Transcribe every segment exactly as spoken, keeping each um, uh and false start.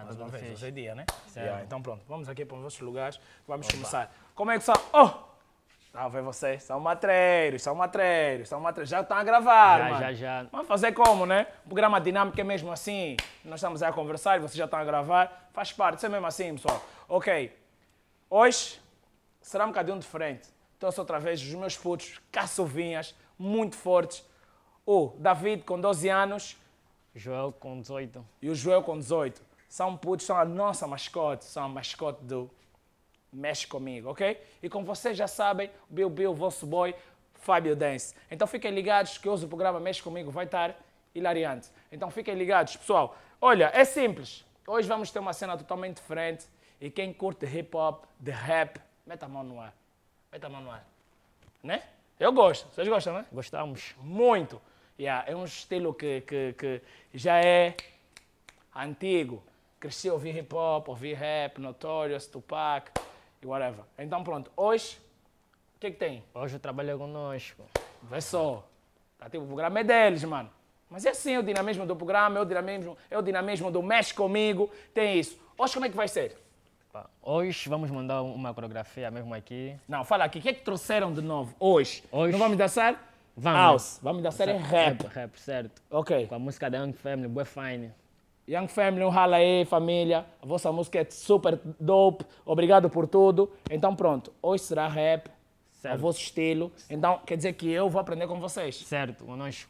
Mais uma vez, hoje é dia, né? Certo. Yeah, então pronto, vamos aqui para os nossos lugares. Vamos Opa. começar. Como é que são? Oh! Tá, vê vocês, são matreiros, são matreiros, são matreiros. Já estão a gravar, Já, mano. já, já. Vamos fazer como, né? O programa dinâmico é mesmo assim. Nós estamos aí a conversar e vocês já estão a gravar. Faz parte, isso é mesmo assim, pessoal. Ok. Hoje será um bocadinho diferente. Trouxe outra vez os meus putos, caçovinhas, muito fortes. O David com doze anos Joel com dezoito. e o Joel com dezoito. São putos, são a nossa mascote, são a mascote do Mexe Comigo, ok? E como vocês já sabem, o Bill Bill, o vosso boy, Fábio Dance. Então fiquem ligados que hoje o programa Mexe Comigo vai estar hilariante. Então fiquem ligados, pessoal. Olha, é simples. Hoje vamos ter uma cena totalmente diferente. E quem curte hip hop, de rap, meta a mão no ar. Meta a mão no ar. Né? Eu gosto. Vocês gostam, né? Gostamos. Muito. Yeah, é um estilo que, que, que já é antigo. Cresci a ouvir hip hop, ouvir rap, Notorious, Tupac e whatever. Então pronto, hoje, o que que tem? Hoje trabalha conosco. Vê só. Tá, tipo, o programa é deles, mano. Mas é assim, é o dinamismo do programa, é o dinamismo, é o dinamismo do Mexe Comigo, tem isso. Hoje como é que vai ser? Pá, Hoje vamos mandar uma coreografia mesmo aqui. Não, fala aqui, o que é que trouxeram de novo hoje? Hoje- Não vamos dançar? Vamos. House. Vamos dançar em rap. Rap, rap, certo. Ok. Com a música da Young Family, Boy Fine. Young Family, um rala aí, família. A vossa música é super dope. Obrigado por tudo. Então pronto, hoje será rap, Certo. ao vosso estilo. Então quer dizer que eu vou aprender com vocês. Certo, conosco.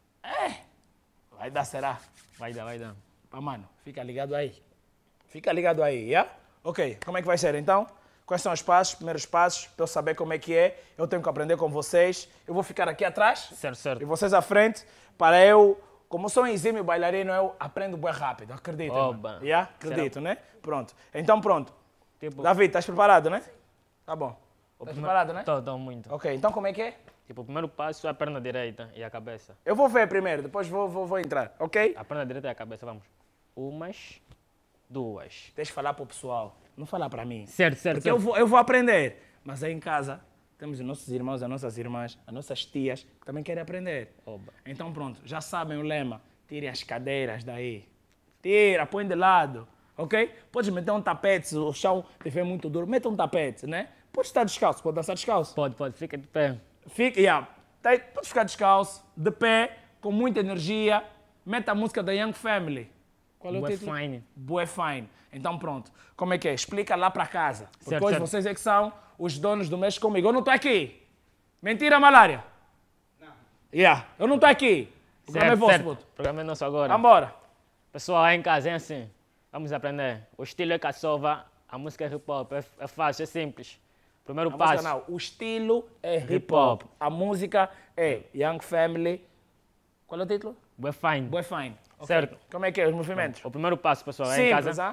Vai dar, será? Vai dar, vai dar. Pá, mano, fica ligado aí. Fica ligado aí, yeah? Ok, como é que vai ser então? Quais são os passos, primeiros passos, para eu saber como é que é? Eu tenho que aprender com vocês. Eu vou ficar aqui atrás Certo, certo. e vocês à frente, para eu, como sou um exímio bailarino, eu aprendo bem rápido, acredito. Oba. Mano. Yeah? Acredito, né? Pronto. Então pronto. Tipo, David, estás preparado, né? Tá bom. o Estás primeiro- preparado, né? Tô, tô muito. Ok, então como é que é? Tipo, o primeiro passo é a perna direita e a cabeça. Eu vou ver primeiro, depois vou, vou, vou entrar, ok? A perna direita e a cabeça, vamos. Umas, duas. Tens de falar para o pessoal, não falar para mim. Certo, certo, Porque eu certo. vou, eu vou aprender. Mas aí em casa temos os nossos irmãos, as nossas irmãs, as nossas tias que também querem aprender. Oba. Então pronto, já sabem o lema. Tirem as cadeiras daí. Tira, põe de lado. Ok? Podes meter um tapete, se o chão estiver muito duro. Meta um tapete, né? Pode estar descalço, pode dançar descalço. Pode, pode, fica de pé. Fica, yeah. Tá aí, pode ficar descalço, de pé, com muita energia. Meta a música da Young Family. Qual é o Boy título? Fine. Boy Fine. Então pronto. Como é que é? Explica lá para casa. Porque Certo, hoje certo. vocês é que são os donos do Mexe Comigo. Eu não estou aqui. Mentira, Malária? Não. Yeah. Eu não estou aqui. O programa é Certo, vosso, certo. puto. O programa é nosso agora. Vambora. Pessoal, aí em casa é assim. Vamos aprender. O estilo é caçova, a música é hip hop. É, é fácil, é simples. Primeiro A passo. música não. O estilo é hip hop. A música é Young Family. Qual é o título? Boy Fine. Boy Fine. Ok. Certo. Como é que é os movimentos? O primeiro passo, pessoal, é em Simples, casa. ah?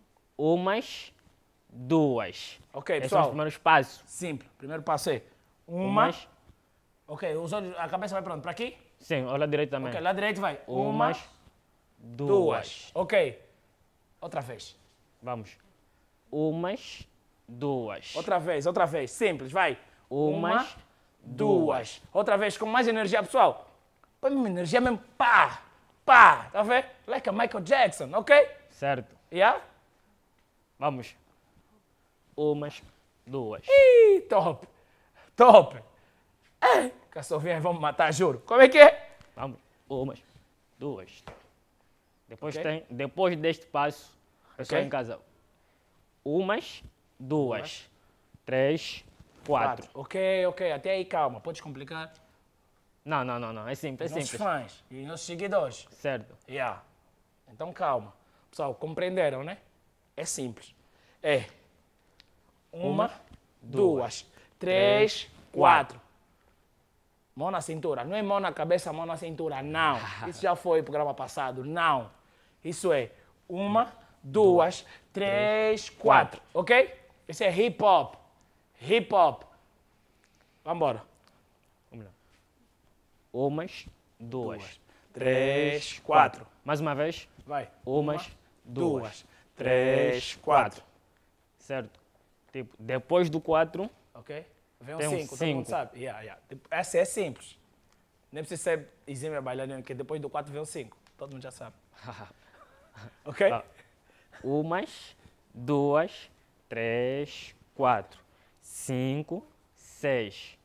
Umas, duas. Ok, Esses são os pessoal. primeiros passos. Simples. Primeiro passo é uma. Umas. Ok, os olhos, a cabeça vai para onde? Para aqui? Sim, olha direito também. Ok, lá direito vai. Uma, Umas, duas. duas. Ok. Outra vez. Vamos. Umas, duas. Outra vez, outra vez. Simples, vai. Umas, duas. Outra vez, com mais energia, pessoal. Põe mesmo energia mesmo. Pá! Pá! Tá vendo? Like a Michael Jackson, ok? Certo. Yeah? Vamos. Umas, duas. Ih, top! Top! É, caçovinhas vão me matar, juro. Como é que é? Vamos. Umas, duas. Depois Ok. tem, depois deste passo, pessoal Ok. em casa. Umas, duas, três, quatro. Ok, ok. Até aí, calma. Podes complicar? Não, não, não, não. É simples, é Nossos simples. fãs e nossos seguidores. Certo. Yeah. Então calma. Pessoal, compreenderam, né? É simples. É uma, Uma, duas, duas, três, três, quatro. Mão na cintura. Não é mão na cabeça, mão na cintura. Não. Isso já foi no programa passado. Não. Isso é uma, duas, três, quatro. Ok? Isso é hip hop. Hip hop. Vambora. Vamos lá. Umas, duas, Duas, três, quatro. Mais uma vez. Vai. Umas, duas, duas, três, quatro. Certo. Tipo, depois do quatro, Ok? Vem um Tem um cinco, todo mundo cinco. sabe. Yeah, yeah. Essa é simples. Nem precisa ser exímio bailarino, que depois do quatro vem o cinco. Todo mundo já sabe. Ok? Tá. Umas, duas, três, quatro, cinco, seis.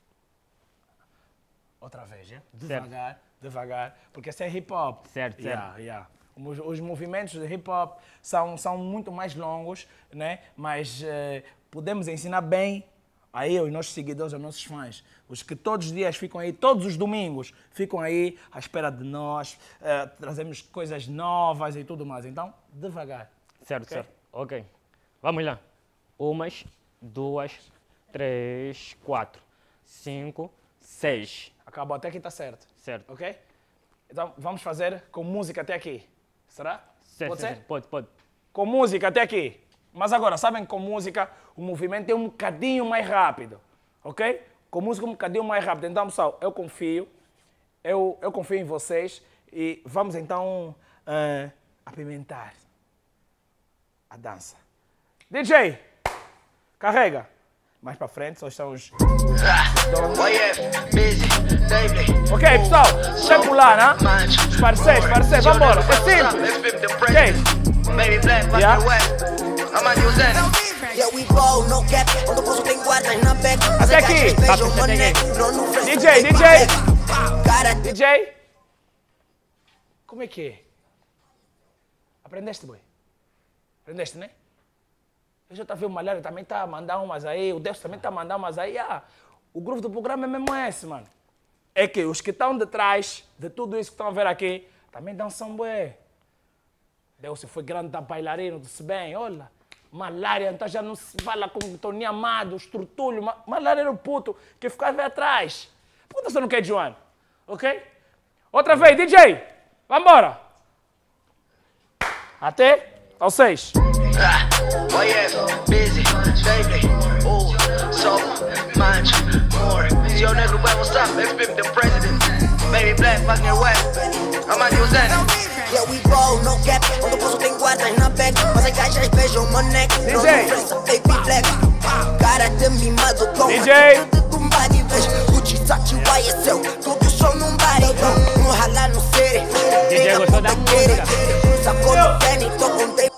Outra vez, é? Devagar, certo. devagar, porque esse é hip hop. Certo, yeah, certo. Yeah. Os, os movimentos de hip hop são, são muito mais longos, né? Mas eh, podemos ensinar bem a eu, os nossos seguidores, aos nossos fãs, os que todos os dias ficam aí, todos os domingos, ficam aí à espera de nós, eh, trazemos coisas novas e tudo mais. Então, devagar. Certo, okay? certo. Ok. Vamos lá. Umas, duas, três, quatro, cinco, seis. Acabou, até aqui está certo. Certo. Ok? Então, vamos fazer com música até aqui. Será? Certo, pode ser? Certo. Pode, pode. Com música até aqui. Mas agora, sabem que com música o movimento é um bocadinho mais rápido. Ok? Com música um bocadinho mais rápido. Então, pessoal, eu confio. Eu, eu confio em vocês. E vamos então uh, apimentar a dança. D J, carrega. Mais para frente, só estão os... Ok, pessoal, vai pular, né? Os parceiros, parceiros, vambora. É simples. Ok? Yeah. Até aqui. D J, D J. D J. Como é que é? Aprendeste, boy? Aprendeste, né? Eu já estava vendo o Malhari também está a mandar umas aí, o Deus também está a mandar umas aí. Ah, o groove do programa é mesmo esse, mano. É que os que estão de trás de tudo isso que estão a ver aqui, também dançam bem. Deus foi grande da bailarino, disse bem, olha, Malária, então já não se fala com o Tony Amado, o Estrutulho, Malária era o puto que ficava atrás. Por que você não quer, João? Ok? Outra vez, D J, vambora. Até ao seis. Oh yeah, busy, baby, oh, so much more. Se o negro vai mostrar, let's flip the president. Baby black, fuck your way, I'm a new Zen. Yeah, we roll, no cap, quando posso tem guardas na back. Mas as caixas beijam meu neck, não diferença, baby black. Cara de mimado com D J de tumba de vez. O G-Sachi Y é seu, tudo só num body. Um ralar no cere, D J gostou da música. Sacou no tênis, tô com tempo.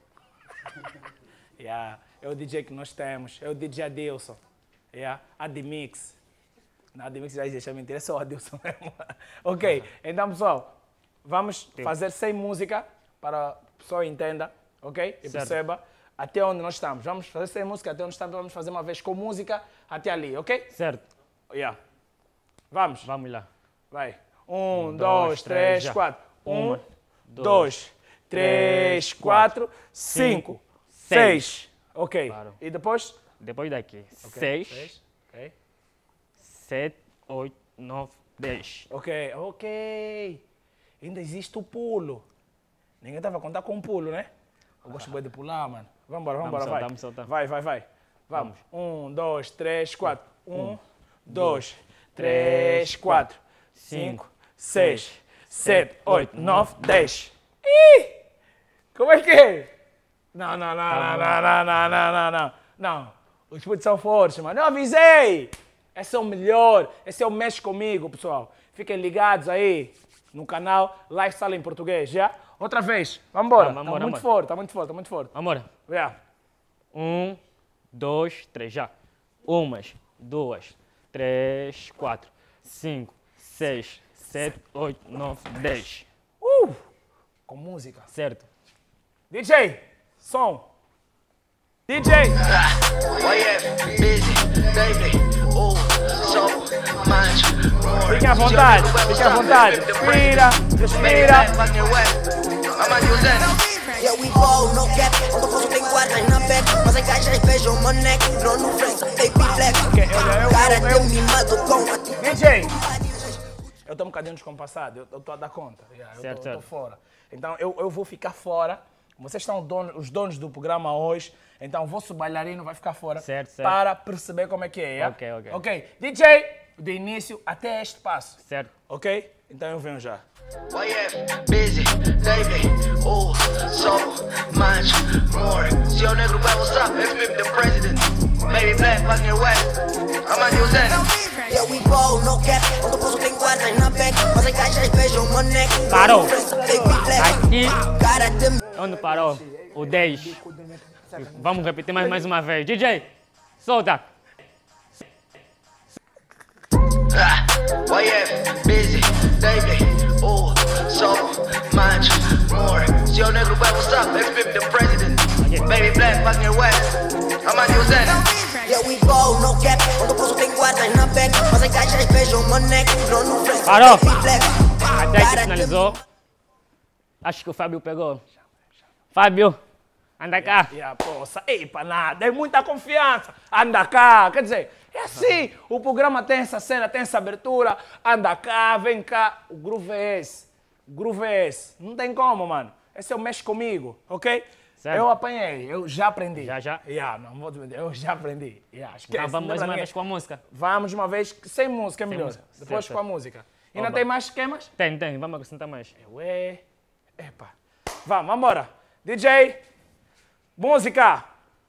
Yeah, é o D J que nós temos, é o D J Adilson. Yeah, Admix. Na Admix já deixa mentira, é só o Adilson mesmo. Ok, então pessoal, vamos Sim. fazer sem música para o pessoal entenda, ok? E certo. perceba até onde nós estamos. Vamos fazer sem música até onde estamos, vamos fazer uma vez com música até ali, ok? Certo. Yeah. Vamos. Vamos lá. Vai. Um, dois, três, já. quatro. Um, Uma, dois, três, quatro, cinco, seis. Ok. Claro. E depois? Depois daqui. Okay. Seis, Seis. Ok. sete, oito, nove, dez. Ok, ok. Ainda existe o pulo. Ninguém estava a contar com um pulo, né? Eu gosto bem de pular, mano. Vambora, vambora, vai. Vamos soltar. Vai, vai, vai. Vamos. Um, dois, três, quatro. Um, dois, três, quatro, cinco, seis, sete, oito, nove, dez. Ih! Como é que é? Não, não, não, não, não, não, não, não, não, não. Não, os putos são fortes, mano. Eu avisei! Esse é o melhor. Esse é o Mexe Comigo, pessoal. Fiquem ligados aí no canal Lifestyle em Português, já? Outra vez. Vambora. Vamos, Tá vambora, muito vambora. forte, tá muito forte, tá muito forte. Vamos embora. Já. Um, dois, três, já. Umas, duas, três, quatro, cinco, seis, sete, oito, nove, dez. Uh! Com música. Certo. D J, som. D J. Oh yeah, busy, baby, oh, so much more. Fiquem à vontade, fiquem à vontade. Respira, respira. I'm a new Zen. Yeah, we roll, no cap, quando posso tem guardas na back. Mas as caixas beijam meu neck, não no flex, baby black. Ok, eu, eu, Cara eu, eu, de mimado com a D J. Eu estou um bocadinho descompassado, eu estou a dar conta. Yeah, eu Certo, estou certo. fora. Então eu, eu vou ficar fora. Vocês são dono- os donos do programa hoje, então o vosso bailarino vai ficar fora Certo, certo. para perceber como é que é. yeah? Ok, ok. Ok, D J, do início até este passo. Certo. Ok? Então eu venho já. Oh yeah, busy, baby, oh, so much more. Se o negro vai mostrar, let's flip the president. Baby black, fuck your way, I'm a new Zen. Yeah, we roll, no cap, quando posso tem guardas na back. Mas em caixas beijam mané. Parou. Aqui, onde parou? O dez. Vamos repetir mais, mais uma vez. D J, solta. Ah, Y F, busy, baby, oh, so much more. See your nigga, but what's up? Let's flip the president. Baby black, fucking west. I'm on your Zen. Yeah, we go, no cap. Quando posso tem guardas na back. Mas em caixas beijam mané. Não no frente. Parou. Até que finalizou. Acho que o Fábio pegou. Fábio, anda cá. Yeah, poça, ei, para nada, é muita confiança. Anda cá, quer dizer, é assim. O programa tem essa cena, tem essa abertura. Anda cá, vem cá. O groove é esse. O groove é esse. Não tem como, mano. Esse é o mexe comigo, ok? Certo. Eu apanhei, eu já aprendi. Já, já? Yeah, não vou te mentir, eu já aprendi. Yeah, esquece, Então vamos não mais lembra uma ninguém. vez com a música. Vamos uma vez, sem música é melhor. música, Depois certo, com a certo. música. Ainda Oba. tem mais esquemas? Tem, tem, vamos acrescentar mais. Ué, epa. Vamos, vamos embora. D J, música.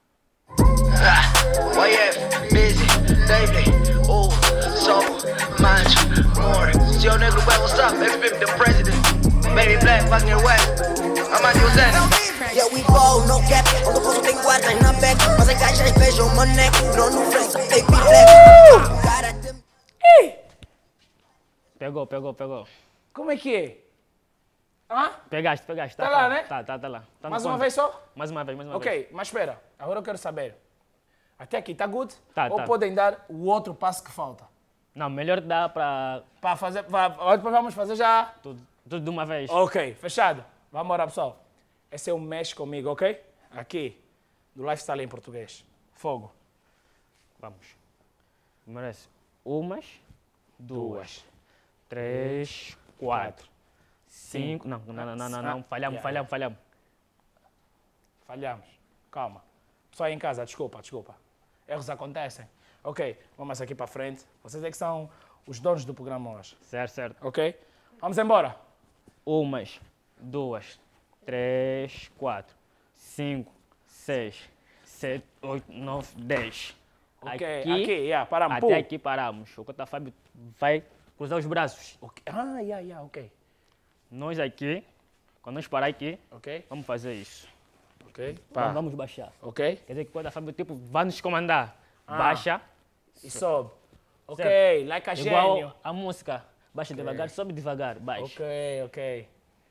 Ah, Y F, busy, baby, oh, so much more. See your nigga, but what's up? Let's flip the president. Baby black, fucking west. I'm on your Zen. Yeah, we go, no cap. Quando posso tem guardas na back. Mas em caixas beijam mané. Não no frente, baby black. Ih, Pegou, pegou, pegou. como é que é? Hã? Pegaste, pegaste. Tá lá, né? Tá, tá, tá lá. Tá no Mais uma ponto. vez só? Mais uma vez, mais uma vez. Ok, mas espera. Agora eu quero saber. Até aqui, tá good? Tá, Ou tá. podem dar o outro passo que falta? Não, melhor dá para Para fazer, para, depois vamos fazer já. tudo, tudo de uma vez. Ok, fechado. Vamos embora, pessoal. Esse é o Mexe Comigo, ok? Aqui, do Lifestyle em português. Fogo. Vamos. Merece. Umas, duas, três, quatro, cinco. Não, não, não, não, não, não. Falhamos, Yeah, falhamos, falhamos. Falhamos. Calma. Pessoal aí em casa, desculpa, desculpa. Erros acontecem. Ok, vamos aqui para frente. Vocês é que são os donos do programa hoje. Certo, certo. Ok? Vamos embora. Umas, duas, três, quatro, cinco, seis, sete, oito, nove, dez. Ok, aqui, yeah, paramos. Até Pum. aqui paramos. O Cota Fábio vai cruzar os braços. Ok. Ah, yeah, yeah, ok. Nós aqui, quando nós parar aqui, Ok, vamos fazer isso. ok. Vamos, Pá. vamos baixar. Ok. Quer dizer que o Cota Fábio tipo, vai nos comandar. Ah. Baixa. E sobe. Ok, Certo. like a Igual gênio. a música. Baixa devagar, sobe devagar, baixa. Ok, ok.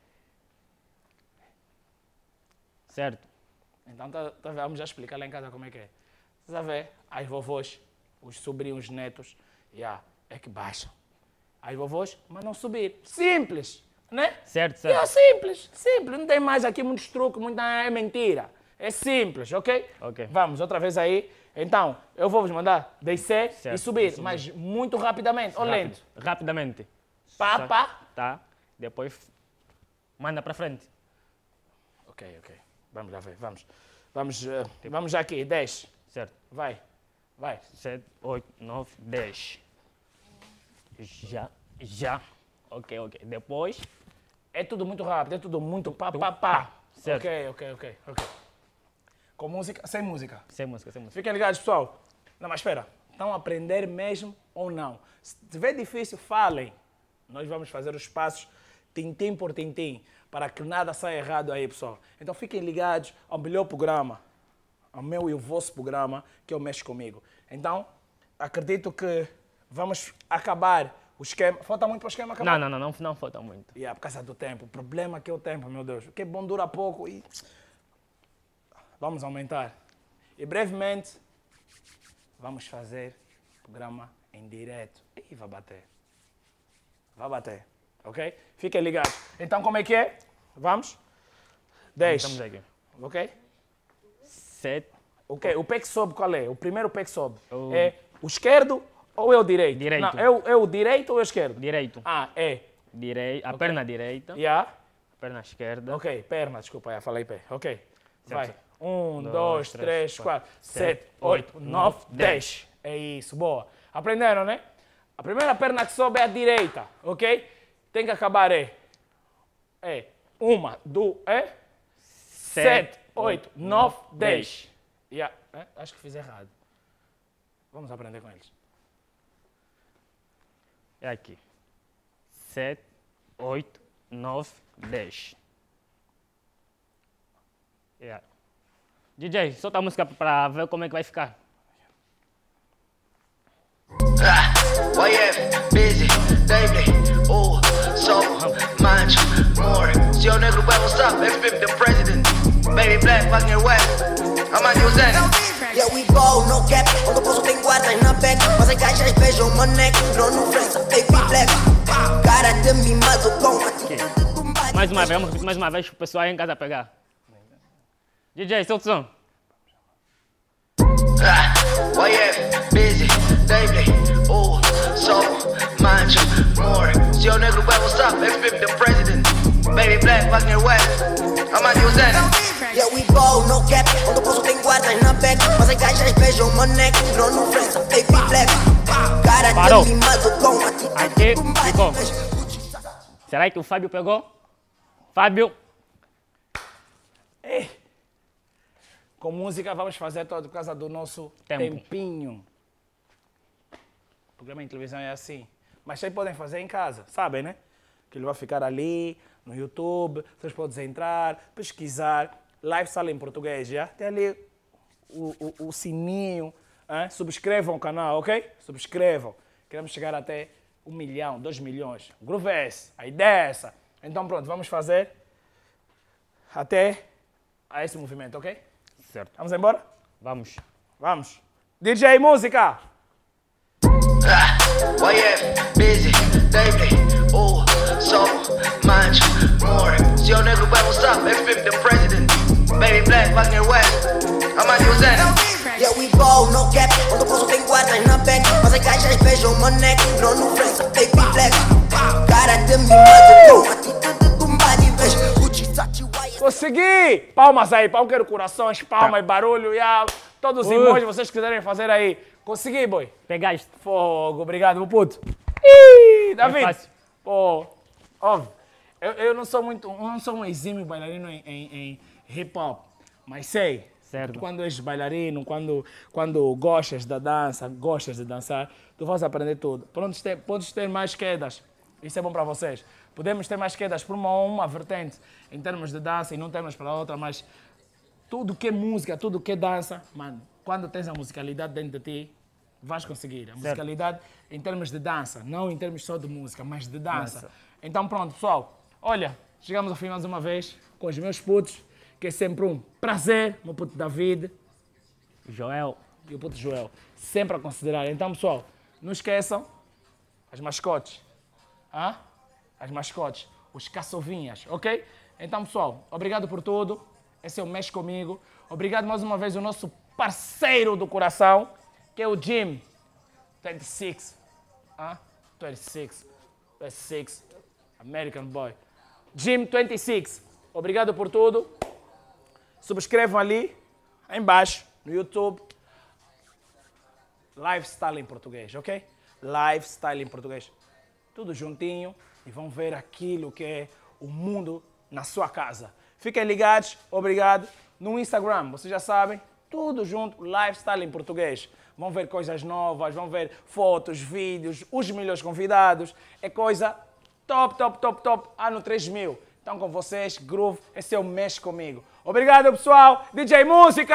Certo? Então tá, tá, vamos já explicar lá em casa como é que é. Você a ver? As vovós, os sobrinhos, netos, yeah, é que baixam. As vovós mandam subir. Simples, né? Certo, certo. É simples, simples. Não tem mais aqui muitos truques, muita é mentira. É simples, ok? Ok. Vamos, outra vez aí. Então, eu vou vos mandar descer Certo, e subir, subir. mas muito rapidamente, ou Rápido, lento. Rapidamente. Pá, Sa- pá. Tá. Depois manda para frente. Ok, ok. Vamos lá ver, vamos. Vamos, eh, vamos já aqui, dez. Certo. Vai, vai. sete, oito, nove, dez. Já, já. Ok, ok. Depois, É tudo muito rápido, é tudo muito pá, pá, pá. Certo. Ok, ok, ok, ok. Com música, sem música. sem música, sem música. Fiquem ligados, pessoal. Não, mas espera. Estão a aprender mesmo ou não? Se tiver difícil, falem. Nós vamos fazer os passos tintim por tintim para que nada saia errado aí, pessoal. Então fiquem ligados ao melhor programa, ao meu e o vosso programa, que é o Mexe Comigo. Então, acredito que vamos acabar o esquema. Falta muito para o esquema acabar? Não, não, não, não, não falta muito. E é por causa do tempo. O problema é que é o tempo, meu Deus. O que é bom dura pouco e vamos aumentar. E brevemente vamos fazer programa em direto. Ih, vai bater. Vai bater, ok? Fiquem ligados. Então como é que é? Vamos? dez. Estamos aqui. Ok? sete, Ok, o pé que sobe qual é? O primeiro pé que sobe. O- É o esquerdo ou é o direito? Direito. Não, é o, é o direito ou é o esquerdo? direito. Ah, é. Direi a perna direita, Yeah. a perna esquerda. Ok, perna, desculpa, já falei pé. Ok, vai. certo. Um, Dois, dois, três, três, quatro, quatro, sete, oito, nove, dez. É isso, boa. Aprenderam, né? A primeira perna que sobe é a direita, ok? Tem que acabar é. É. Uma, duas, é? Sete, oito, nove, dez. Yeah. É? Acho que fiz errado. Vamos aprender com eles. É aqui. sete, oito, nove, dez. Yeah. D J, solta a música para ver como é que vai ficar. Ah, Y F, busy, daily, oh, so much more. See your nigga, well, what's up? F fifty, the president. Baby black, fucking west. I'm on New Zealand. Yeah, we ball, no cap. Quando posso tem guarda na back. Mas as caixas beijam o neck. Não no flex, baby black. Cara de mimado com atitude do combate. Mais uma vez, vamos repetir mais uma vez para o pessoal aí em casa pegar. D J, solta o som. Ah, Y F, busy, daily, oh, so much more. See your nigga, well, what's up? F fifty, the president. Baby black, fucking west. I'm on New Zealand. Yeah, we ball, no cap. Quando posso tem guarda na back. Mas as caixas beijam o neck. Não no flex, baby black. Cara Parou. de mimado com atitude Aqui, do combate. ficou. Será que o Fábio pegou? Fábio. Ei. Com música vamos fazer todo por causa do nosso Tempo. tempinho. O programa em televisão é assim. Mas vocês podem fazer em casa, sabem, né? Que ele vai ficar ali no YouTube, vocês podem entrar, pesquisar, Lifestyle em português, já? Tem ali o, o, o sininho, hein? Subscrevam o canal, ok? Subscrevam. Queremos chegar até um milhão, dois milhões. O groove é esse, a ideia é essa. Então pronto, vamos fazer até a esse movimento, ok? Certo. Vamos embora? Vamos. Vamos. D J música! Ah, Y F, busy, daily, oh, so much more. See your nigga, well, what's up? F fifty, the president. Baby black, fucking west. I'm on New Zealand. Yeah, we ball, no cap. Quando posso tem guarda na back. Mas as caixas beijam o neck. Não no flex, baby black. Cara de mimado com atitude do combate. Vejo o Chisachi Y F. Consegui! Palmas aí, pau quero corações, palmas e barulho, yeah. Todos os Uh. emojis vocês quiserem fazer aí. Consegui, boy. Pegaste. Fogo, obrigado, meu puto. Ih, David. fácil. Pô, óbvio, eu, eu não sou muito, eu não sou um exímio bailarino em, em, em hip hop, mas sei. Certo. Quando és bailarino, quando, quando gostas da dança, gostas de dançar, tu vais aprender tudo. Podes ter, podes ter mais quedas, isso é bom para vocês. Podemos ter mais quedas por uma uma vertente em termos de dança e não termos para outra, mas tudo que é música, tudo que é dança, mano, quando tens a musicalidade dentro de ti, vais conseguir. A musicalidade em termos de dança, não em termos só de música, mas de dança. Dança. Então pronto, pessoal, olha, chegamos ao fim mais uma vez com os meus putos, que é sempre um prazer, meu puto David Joel. e o puto Joel, sempre a considerar. Então pessoal, não esqueçam as mascotes, ah? as mascotes, os caçovinhas, ok? Então pessoal, obrigado por tudo, esse é o Mexe Comigo, obrigado mais uma vez ao nosso parceiro do coração, que é o Jim vinte e seis, ah? vinte e seis, vinte e seis, American Boy. Jim vinte e seis, obrigado por tudo. Subscrevam ali, aí embaixo, no YouTube. Lifestyle em português, ok? Lifestyle em português. Tudo juntinho e vão ver aquilo que é o mundo na sua casa. Fiquem ligados, obrigado. No Instagram, vocês já sabem, tudo junto, Lifestyle em português. Vão ver coisas novas, vão ver fotos, vídeos, os melhores convidados. É coisa top, top, top, top, ano três mil. Então com vocês, Groove, esse é o Mexe Comigo. Obrigado, pessoal. D J Música!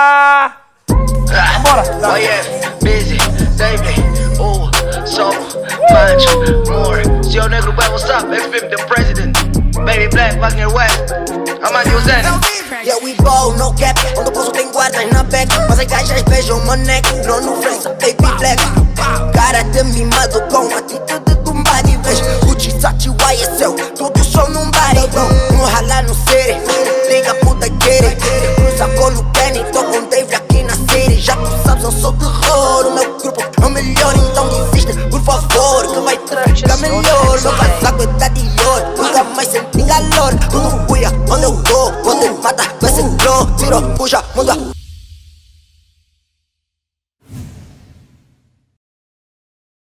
Bora! Y F, busy, daily, oh, so much more. See your nigga, well, what's up? F fifty, the president. Baby black, fucking west. I'm on New Zealand. Yeah, we ball, no cap. Quando posso tem guarda na back. Mas as caixas beijam o neck. Não no flex, baby black. Cara de mimado com atitude de combate. Vejo o Chisachi Y é seu. Tudo show num body, bro. Um ralar no city. Liga puta querer. Cruza com o Kenny. Tô com Dave aqui na city. Já tu sabes, eu sou de